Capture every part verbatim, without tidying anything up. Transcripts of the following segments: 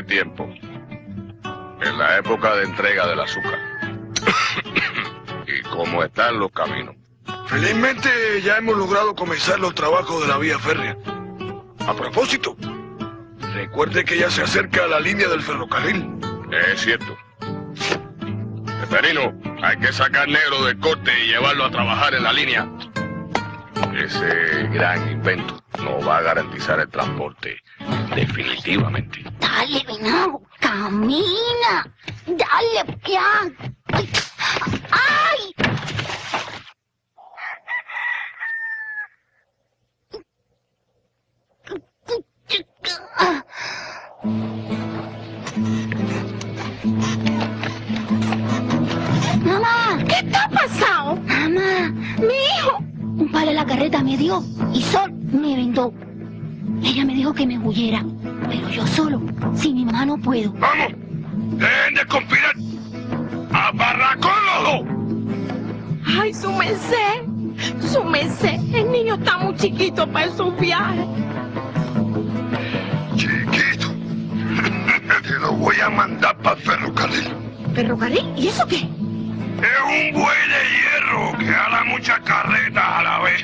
hace tiempo, en la época de entrega del azúcar. ¿Y cómo están los caminos? Felizmente ya hemos logrado comenzar los trabajos de la vía férrea. A propósito, recuerde que ya se acerca a la línea del ferrocarril. Es cierto. Seferino, hay que sacar Negro del corte y llevarlo a trabajar en la línea. Ese gran invento nos va a garantizar el transporte, definitivamente. Dale, venado, camina. Dale, ya. ¡Ay! ¡Ay! Mamá, ¿Qué te ha pasado? mamá, Mi hijo. un palo en la carreta me dio y Sol me vendó. Ella me dijo que me huyera, pero yo solo, sin mi mamá no puedo. ¡Vamos! ¡Dejen de conspirar! ¡A barracón los dos! Ay, su merced. Su merced. El niño está muy chiquito para esos viajes. Chiquito, te lo voy a mandar para el ferrocarril. ¿Ferrocarril? ¿Y eso qué? Es un buey de hierro que jala muchas carretas a la vez.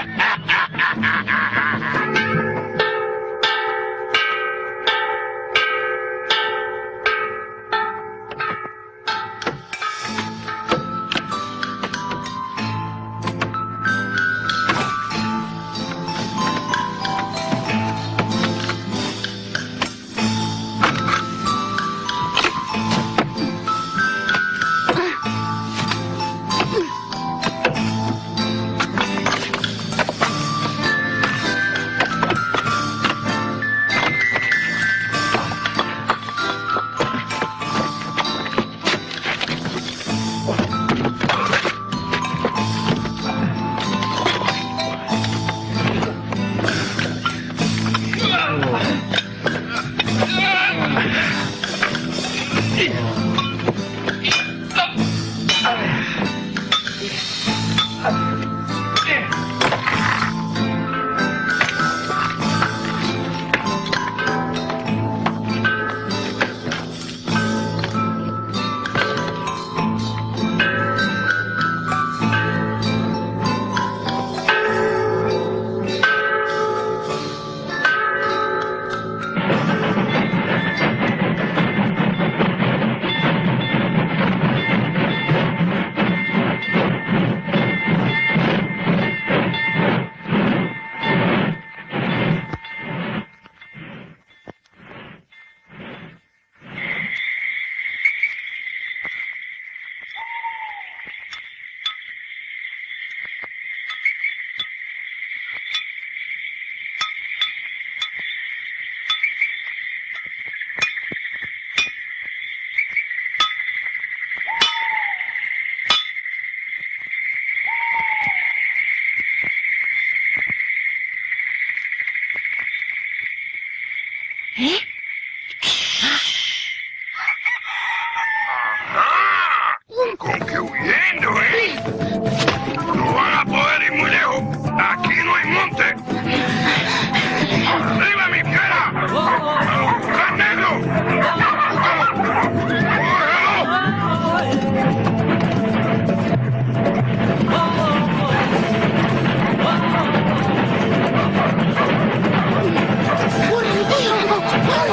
¿Eh? ¡Ajá! ¿Con qué huyendo, eh? No van a poder ir muy lejos. Aquí no hay monte. ¡Arriba, mi fiera! ¡Corre, negro! ¡Corre, tío!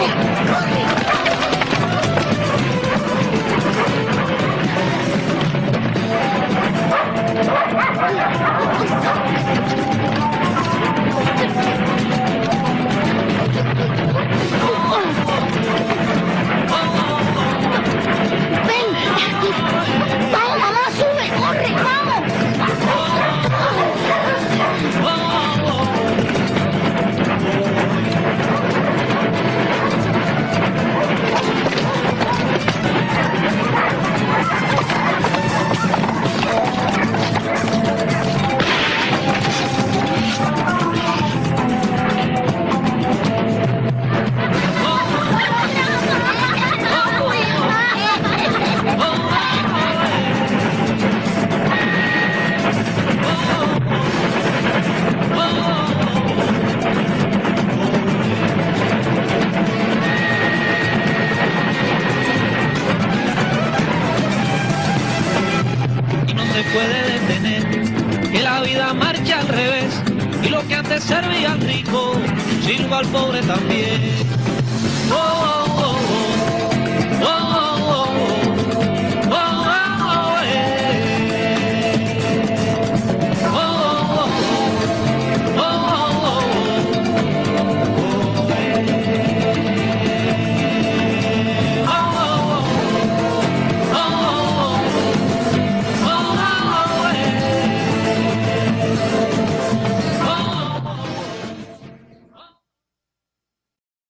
le servían rico, sirva al pobre también. Oh, oh, oh, oh, oh, oh.